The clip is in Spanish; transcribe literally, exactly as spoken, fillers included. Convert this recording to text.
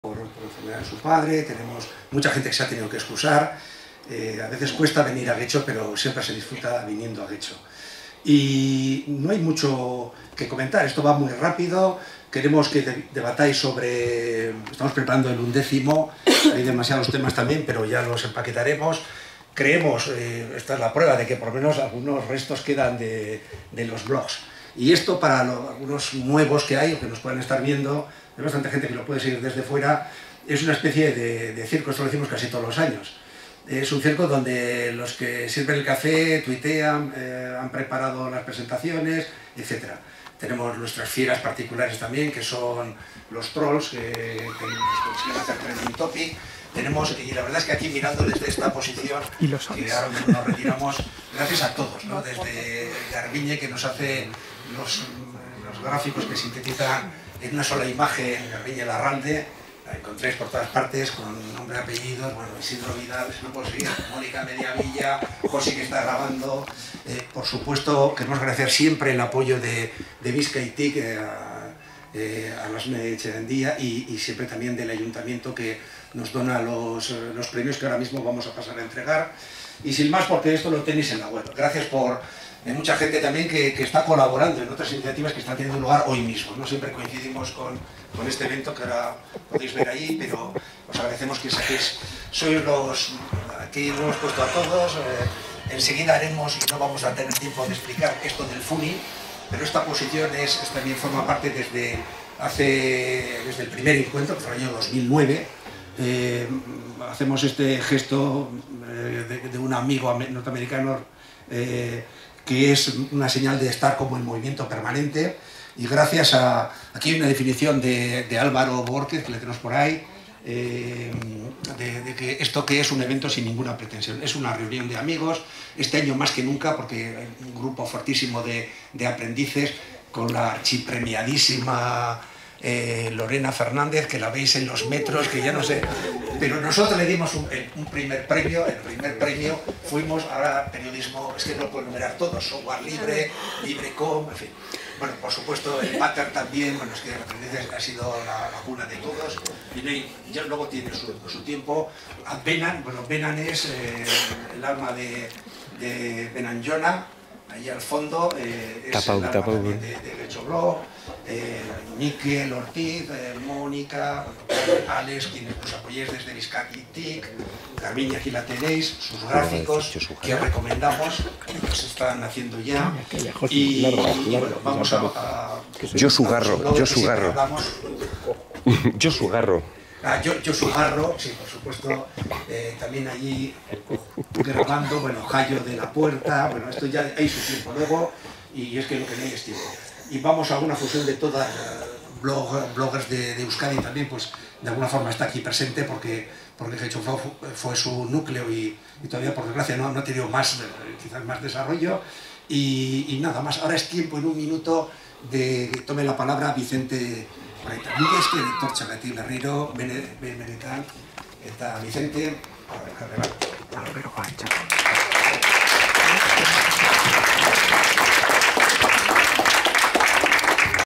por, por enfermedad de su padre, tenemos mucha gente que se ha tenido que excusar, eh, a veces cuesta venir a Getxo, pero siempre se disfruta viniendo a Getxo. Y no hay mucho que comentar, esto va muy rápido, queremos que debatáis sobre, estamos preparando el undécimo, hay demasiados temas también, pero ya los empaquetaremos. Creemos, eh, esta es la prueba de que por lo menos algunos restos quedan de, de los blogs. Y esto para los, algunos nuevos que hay, o que nos puedan estar viendo, hay bastante gente que lo puede seguir desde fuera, es una especie de, de circo, esto lo decimos casi todos los años. Es un circo donde los que sirven el café tuitean, eh, han preparado las presentaciones, etcétera. Tenemos nuestras fieras particulares también, que son los trolls, que, que nos consiguen hacer trending topic. Tenemos, y la verdad es que aquí mirando desde esta posición, que ahora nos retiramos, gracias a todos, ¿no? Desde Garbiñe, que nos hace los, los gráficos que sintetizan en una sola imagen, Garbiñe Larralde, la encontréis por todas partes, con nombre y apellidos, bueno, Isidro Vidal, no puedo seguir, Mónica Mediavilla, José que está grabando, eh, por supuesto queremos agradecer siempre el apoyo de, de Vizca y T I C, eh, a, eh, a las Echendía y, y siempre también del Ayuntamiento que nos dona los, los premios que ahora mismo vamos a pasar a entregar. Y sin más, porque esto lo tenéis en la web. Gracias por eh, mucha gente también que, que está colaborando en otras iniciativas que están teniendo lugar hoy mismo. No siempre coincidimos con, con este evento que ahora podéis ver ahí, pero os agradecemos que saquéis. Sois los, aquí lo hemos puesto a todos. Eh, enseguida haremos, y no vamos a tener tiempo de explicar esto del Funi, pero esta posición es, es también forma parte desde, hace, desde el primer encuentro, que fue el año dos mil nueve. Eh, hacemos este gesto eh, de, de un amigo norteamericano eh, que es una señal de estar como en movimiento permanente, y gracias a, aquí hay una definición de, de Álvaro Borges que le tenemos por ahí, eh, de, de que esto que es un evento sin ninguna pretensión, es una reunión de amigos, este año más que nunca porque hay un grupo fortísimo de, de aprendices con la archipremiadísima Eh, Lorena Fernández, que la veis en los metros, que ya no sé, pero nosotros le dimos un, un primer premio, el primer premio fuimos, ahora periodismo, es que no puedo enumerar todos, software libre, librecom, en fin. Bueno, por supuesto el Pater también, bueno, es que ha sido la, la cuna de todos, y ya luego tiene su, su tiempo. A Benan, bueno, Benan es eh, el alma de, de Benanjona, ahí al fondo, eh, es tapau, el alma tapau, también de, de Getxo Blog, eh, Miquel Ortiz, eh, Mónica, Alex, quienes nos apoyéis desde Vizca y T I C, Garbiñe, aquí la tenéis, sus gráficos que recomendamos, que se están haciendo ya, y, y bueno, vamos a... a yo su garro, yo su garro, yo su garro. Ah, yo, yo su garro, sí, por supuesto, eh, también allí grabando, bueno, Jayo de la Puerta, bueno, esto ya hay su tiempo luego, y es que lo que no hay es tiempo. Y vamos a una fusión de todas, uh, blog, bloggers de, de Euskadi también, pues de alguna forma está aquí presente porque, porque Getxo fue, fue su núcleo y, y todavía por desgracia no, no ha tenido más, quizás más desarrollo, y, y nada más. Ahora es tiempo en un minuto de que tome la palabra Vicente Baita. Mila esker etortxagatik berriro, benetan, eta Vicente, a ver,